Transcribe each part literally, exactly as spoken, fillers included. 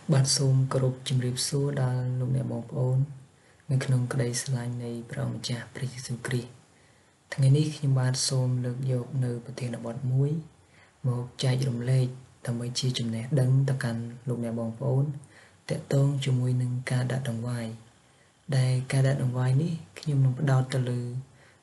Bạn xôm cột chìm riệp xua đà lúc nè bóng ôn Người khăn cái đầy xa lạnh này bà ông chá bà Jesus Christ. Thằng này khi bạn xôm lực dọc nơi bà thiên là bọt muối một chai dùm lệch tầm mấy chia chùm nè đấng ta cần lúc nè bóng ôn tệ tôn cho mùi nâng ca đạt đồng hoài. Đây ca đạt đồng hoài ní khi nhung nông bắt đầu ta lư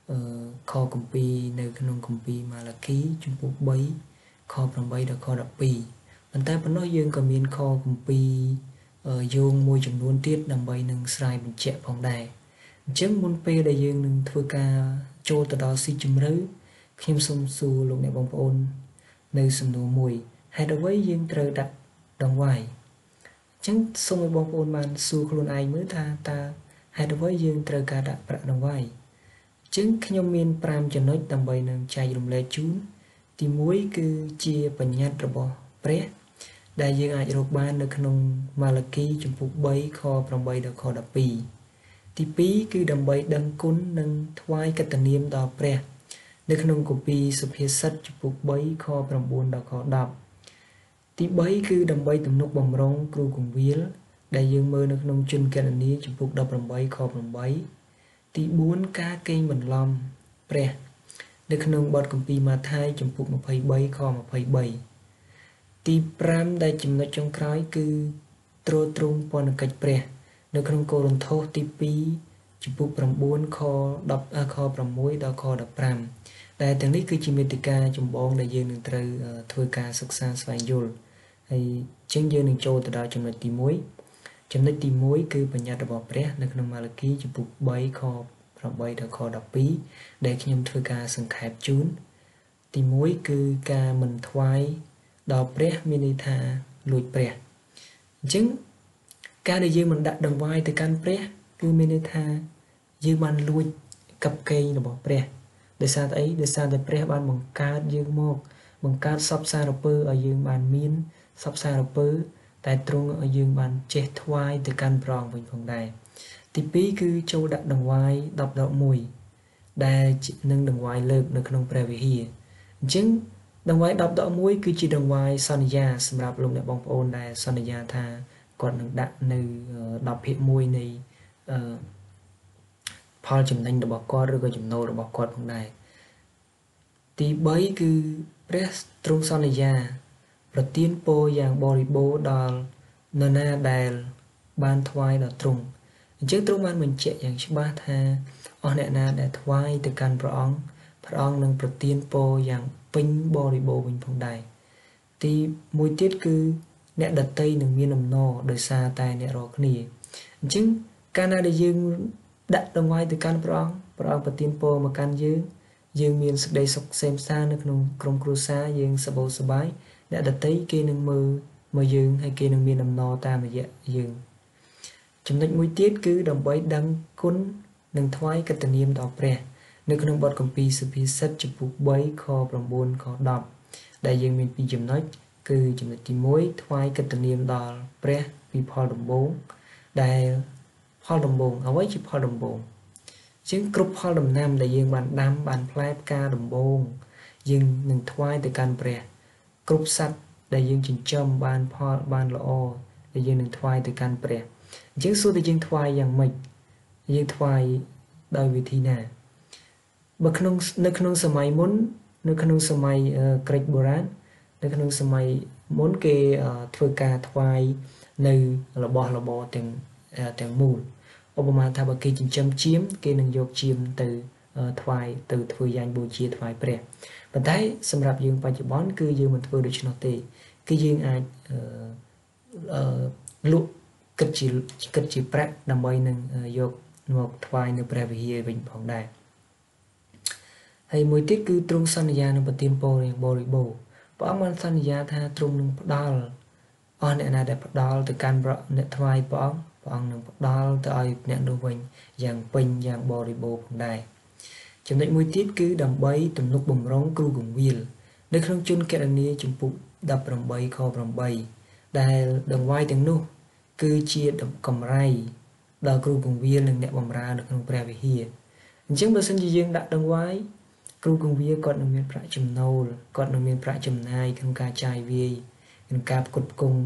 kho công pi nơi khăn nông công pi mà là ký chung bốc bấy kho bằng bấy đã kho đập pi. Bạn ta vẫn nói dương có miên kho công pi ở dương môi chùm luôn tiết nằm bấy nâng sài bình chẹ phòng đài chứng môn pê đại dương nâng thua ca chô tà đó si chùm rứ khiêm xông xù lúc nè bóng ôn nơi xùm nụ mùi hay đối với dương trời đặt đồng ngoài chứng xông với bóng ôn bàn xù khuôn ai mới tha ta hay đối với dương trời ca đặt bạc đồng ngoài chứng khi nhóm miên pram cho nói tầm bày nâng chai đồng lệ chún thì muối cứ chia bánh nhát rồi bỏ pré đại dương ai rộp ban được nông Malaki chùm phục bấy kho bằng bấy được kho đập bì thì bí cứ đầm bấy đăng cún nâng thoái cách tình niệm đỏ pré được nông của bì sụp hiết sắt chùm phục bấy kho bằng buôn đỏ kho đập thì bấy cứ đầm bấy tùm nục bằng rong cru cùng viếl đại dương mơ được nông chân kênh ní chùm phục đập bằng bấy kho bằng bấy thì bốn cá cây mình lom pré được nông bọt cùng bì mà thai chùm phục một phẩy bấy kho một phẩy bảy tí pram đại chùm nó trong khói cứ trô trung bọn cách prẹ nơi không cô rồng thô tí pi chụp bục bằng bốn kho đập a kho bằng muối đo kho đập pram đại tiếng lý cứ chìm mê ca chùm bóng đại dương nâng trời thôi ca sắc xa xoay dùl hay chân dương nâng trô từ đó chùm nó tí muối chùm nó tí muối cứ bằng nhạt đập prẹ nơi không mà là ký chụp bục bấy kho bằng bấy đo kho đập pi để khi nhầm thôi ca sừng khẹp chún tí muối cứ ca mình thoái đỏ pré mini tha lùi pré chứng ca để dương mình đặt đồng vai từ can pré cứ mini tha dương ban lùi cặp cây là bỏ pré để sao ấy để sao để pré ban bằng ca dương một bằng ca sắp xa rập pơ ở dương ban miên sắp xa rập pơ tại trung ở dương ban chết thoai từ can prong bình phòng đài thì pí cứ châu đặt đồng vai đập đậu mùi đài nâng đồng vai lợp được không pré về hìa chứng đồng vai đọc đỏ muối cứ chỉ đồng vai Sonia sầm rạp lùng để bóng ôn đại Sonia tha còn được đặt nơi đọc hiện muối này Paul chấm thanh được bỏ qua rồi có chấm nô được bỏ qua bằng này thì bấy cứ press trung Sonia và tiên po dạng bori bố đào nana đài ban thoai đào trung trước trung ban mình chạy dạng ba tha on nè na để thoai từ can prong prong nâng protein po dạng pin body bộ bình phong đài thì mùi tiết cứ nẹ đặt tay nâng miên nằm nò đời xa tay nẹ rõ cái này chứng cana để dương đặt đồng ngoài từ can prong prong và tiên po mà can dương dương miên sức đầy sọc xem xa nước nông krong kru xa dương sờ bầu sờ bái nẹ đặt tay kia nâng mơ mơ dương hay kia nâng miên nằm nò ta mà dạ dương trong nách mùi tiết cứ đồng bấy đăng cún nâng thoái cái tình niệm đỏ prẹ nơi không bật công ty sự phí sách chụp bút bấy kho bằng buôn kho đọc đại dương miền pi chấm nói cứ chấm nói tìm mối thoái cái tình niệm đỏ pre pi Paul đồng bốn đại Paul đồng bốn ở với chụp Paul đồng bốn chứng group Paul đồng năm đại dương bàn đam bàn play ca đồng bốn dương nâng thoái từ can pre group sách đại dương chỉnh châm bàn Paul bàn lỗ đại dương nâng thoái từ can pre chứng số đại dương thoáiយ៉ាងmịch dương thoáiដោយវិធីណាបើក្នុងនៅក្នុងសម័យមុននៅក្នុងសម័យក្រិចបុរាណនៅក្នុងសម័យមុនគេធ្វើការថ្វាយនៅរបស់របរទាំងទាំងមូលឧបមាថាបើគេចិញ្ចឹមជៀមគេនឹងយកជៀមទៅថ្វាយទៅធ្វើយ៉ាញ់បូជាថ្វាយព្រះប៉ុន្តែសម្រាប់យើងបច្ចុប្បន្នគឺយើងមិនធ្វើដូច្នោះទេគឺយើងអាចអឺលក់គិតជាគិតជាប្រាក់ដើម្បីនឹងយកមកថ្វាយនៅព្រះវិហារវិញផងដែរហើយមួយទៀតគឺទ្រង់សន្យានឹងប្រទានពរយ៉ាងបរិបូរណ៍ព្រះអង្គបានសន្យាថាទ្រង់នឹងផ្ដល់អស់អ្នកណាដែលផ្ដល់ទៅកាន់អ្នកថ្វាយព្រះអង្គព្រះអង្គនឹងផ្ដល់ទៅឲ្យអ្នកនោះវិញយ៉ាងពេញយ៉ាងបរិបូរណ៍ផងដែរចំណុចមួយទៀតគឺដើម្បីទំនុកបំរុងគ្រូកងវិលនៅក្នុងជនកណនីចំពុកដប់ប្រាំបីខប្រាំបីដែលដង្វាយទាំងនោះគឺជាកម្រៃដល់គ្រូកងវិលនិងអ្នកបម្រើនៅក្នុងព្រះវិហារអញ្ចឹងបើសិនជាយើងដាក់ដង្វាយគ្រូកងវាគាត់នឹងមានប្រាក់ចំណូលគាត់នឹងមានប្រាក់ចំណាយក្នុងការចាយវាយក្នុងការផ្គត់ផ្គង់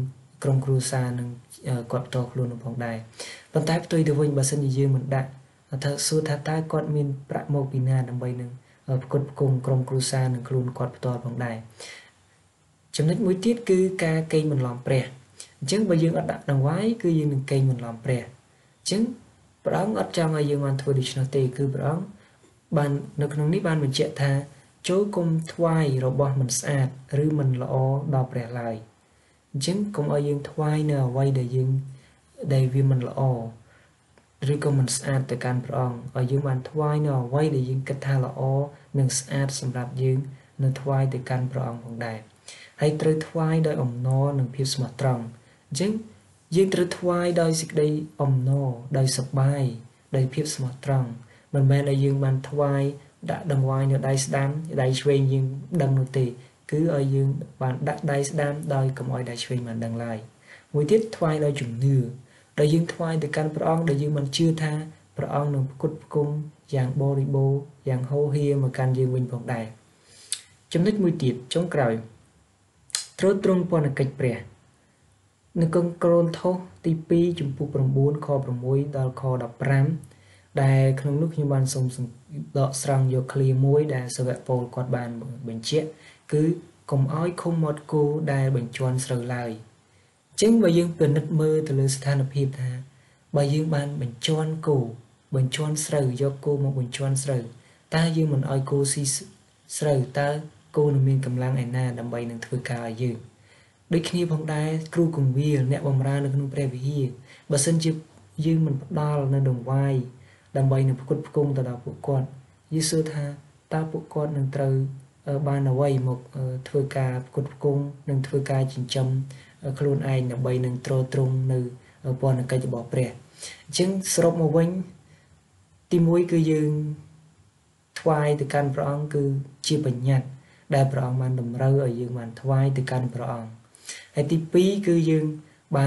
ក្រុមគ្រួសារនឹងគាត់តខ្លួននឹងផងដែរប៉ុន្តែផ្ទុយទៅវិញបើសិនជាយើងមិនដាក់ថាសួរថាតើគាត់មានប្រាក់មកពីណាដើម្បីនឹងផ្គត់ផ្គង់ក្រុមគ្រួសារនឹងខ្លួនគាត់ផ្ទាល់ផងដែរចំណុចមួយទៀតគឺការកេងបន្លំព្រះអញ្ចឹងបើយើងអត់ដាក់ដង្វាយគឺយើងនឹងកេងបន្លំព្រះអញ្ចឹងព្រះអង្គអត់ចង់ឲ្យយើងបានធ្វើដូច្នោះទេគឺព្រះអង្គបាននៅក្នុងនេះបានបញ្ជាក់ថាចូលគុំថ្វាយរបស់មិនស្អាតឬមិនល្អដល់ព្រះឡើយអញ្ចឹងកុំឲ្យយើងថ្វាយនៅអ្វីដែលយើងដែលវាមិនល្អឬក៏មិនស្អាតទៅកាន់ព្រះអង្គឲ្យយើងបានថ្វាយនៅអ្វីដែលយើងគិតថាល្អនិងស្អាតសម្រាប់យើងនៅថ្វាយទៅកាន់ព្រះអង្គផងដែរហើយត្រូវថ្វាយដោយអំណរនិងភាពស្មោះត្រង់អញ្ចឹងយើងត្រូវថ្វាយដោយសេចក្តីអំណរដោយសប្បាយដោយភាពស្មោះត្រង់មិនមែនឲ្យយើងបានថ្វាយដាក់ដង្វាយនៅដៃស្ដាំដៃឆ្វេងយើងដឹងនោះទេគឺឲ្យយើងបានដាក់ដៃស្ដាំដោយកុំឲ្យដៃឆ្វេងបានដឹងឡើយមួយទៀតថ្វាយដោយជំនឿដែលយើងថ្វាយទៅកាន់ព្រះអង្គដែលយើងមិនជឿថាព្រះអង្គនឹងផ្គត់ផ្គង់យ៉ាងបរិបូរណ៍យ៉ាងហូរហៀមកកាន់យើងវិញផងដែរចំណុចមួយទៀតចុងក្រោយត្រួតត្រងពន្ធកិច្ចព្រះនៅក្នុងកូរិនថូសទីពីរចំពុក៩ខ៦ដល់ខដប់ប្រាំដែលក្នុងនោះខ្ញុំបានសូមដកស្រង់យកឃ្លាមួយដែលសាវកប៉ូលគាត់បានបញ្ជាក់គឺកុំឲ្យឃុំមាត់គោដែលបញ្ជាន់ស្រូវឡើយអញ្ចឹងបើយើងពិនិត្យមើលទៅលើស្ថានភាពថាបើយើងបានបញ្ជាន់គោបញ្ជាន់ស្រូវយកគោមកបញ្ជាន់ស្រូវតើយើងមិនឲ្យគោស៊ីស្រូវតើគោនឹងមានកម្លាំងឯណាដើម្បីនឹងធ្វើការឲ្យយើងដូចគ្នាផងដែរគ្រូកងវាលអ្នកបម្រើនៅក្នុងព្រះវិហារបើសិនជាយើងមិនផ្ដល់នៅដង្វាយដើម្បីនឹងផ្គត់ផ្គង់ទៅដល់ពួកគាត់យេស៊ូវថាតើពួកគាត់នឹងត្រូវបានអ្វីមកធ្វើការផ្គត់ផ្គង់និងធ្វើការចិញ្ចឹមខ្លួនឯងដើម្បីនឹងទ្រទ្រង់នៅពន្ធកិច្ចរបស់ព្រះអញ្ចឹងសរុបមកវិញទីមួយគឺយើងថ្វាយទៅកាន់ព្រះអង្គគឺជាបញ្ញត្តិដែលព្រះអង្គបានតម្រូវឲ្យយើងបានថ្វាយទៅកាន់ព្រះអង្គហើយទីពីរគឺយើងបាន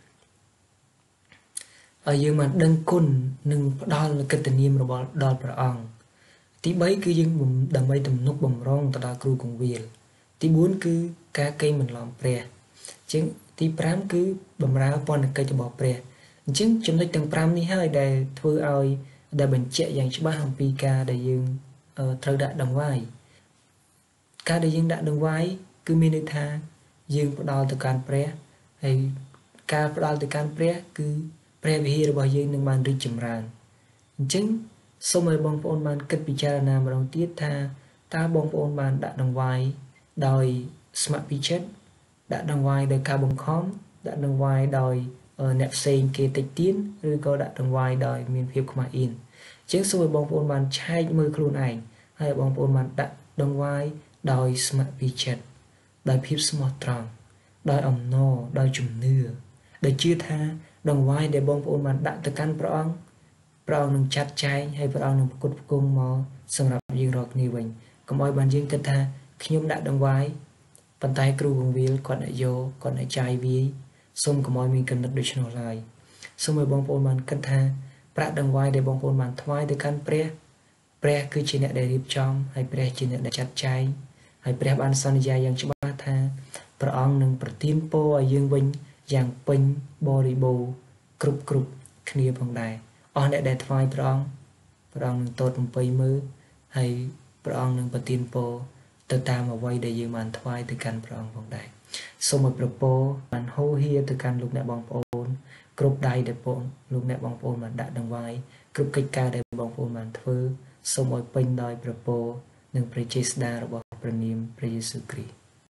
ឲ្យយើងបានដឹងគុណនិងផ្ដល់នូវកិត្តិនាមរបស់ដល់ព្រះអង្គទីបីគឺយើងដើម្បីទំនុកបម្រុងទៅដល់គ្រូកងវាលទីបួនគឺការកេងបន្លំព្រះអញ្ចឹងទីប្រាំគឺបម្រើពន្ធកិច្ចរបស់ព្រះអញ្ចឹងចំណុចទាំងប្រាំនេះហើយដែលធ្វើឲ្យដែលបញ្ជាក់យ៉ាងច្បាស់អំពីការដែលយើងត្រូវដាក់ដង្វាយការដែលយើងដាក់ដង្វាយគឺមានន័យថាយើងផ្ដល់ទៅកាន់ព្រះហើយការផ្ដល់ទៅកាន់ព្រះគឺព្រះវិហាររបស់យើងនឹងបានរីកចម្រើនអញ្ចឹងសូមឲ្យបងប្អូនបានគិតពិចារណាម្ដងទៀតថាតើបងប្អូនបានដាក់ដង្វាយដោយស្ម័គ្រពីចិត្តដាក់ដង្វាយដោយការបង្ខំដាក់ដង្វាយដោយអ្នកផ្សេងគេតិចទៀនឬក៏ដាក់ដង្វាយដោយមានភាពខ្មាស់អៀនអញ្ចឹងសូមឲ្យបងប្អូនបានឆែកមើលខ្លួនឯងហើយបងប្អូនបានដាក់ដង្វាយដោយស្ម័គ្រពីចិត្តដោយភាពស្មោះត្រង់ដោយអំណរដោយជំនឿដែលជឿថាដង្វាយដែលបងប្អូនបានដាក់ទៅកាន់ព្រះអង្គព្រះអង្គនឹងចាត់ចែងហើយព្រះអង្គនឹងផ្គត់ផ្គង់មកសម្រាប់យើងរាល់គ្នាវិញកុំឲ្យបានយើងគិតថាខ្ញុំដាក់ដង្វាយប៉ុន្តែគ្រូកងវាលគាត់អ្នកយកគាត់អ្នកចាយវាយសូមកុំឲ្យមានកំណត់ដូច្នោះឡើយសូមឲ្យបងប្អូនបានគិតថាប្រាក់ដង្វាយដែលបងប្អូនបានថ្វាយទៅកាន់ព្រះព្រះគឺជាអ្នកដែលរៀបចំហើយព្រះជាអ្នកដែលចាត់ចែងហើយព្រះបានសន្យាយ៉ាងច្បាស់ថាព្រះអង្គនឹងប្រទានពរឲ្យយើងវិញយ៉ាងពេញបរិបូរណ៍គ្រប់គ្រប់គ្នាផងដែរអស់អ្នកដែលថ្វាយព្រះអង្គព្រះអង្គនឹងទតបំពេញមើលហើយព្រះអង្គនឹងប្រទានពរទៅតាមអ្វីដែលយើងបានថ្វាយទៅកាន់ព្រះអង្គផងដែរសូមឲ្យព្រះពរបានហូរហៀទៅកាន់លោកអ្នកបងប្អូនគ្រប់ដៃដែលបងលោកអ្នកបងប្អូនបានដាក់ដង្វាយគ្រប់កិច្ចការដែលបងប្អូនបានធ្វើសូមឲ្យពេញដោយព្រះពរនិងព្រះចេស្តារបស់ព្រះនាមព្រះយេស៊ូវគ្រីស្ទ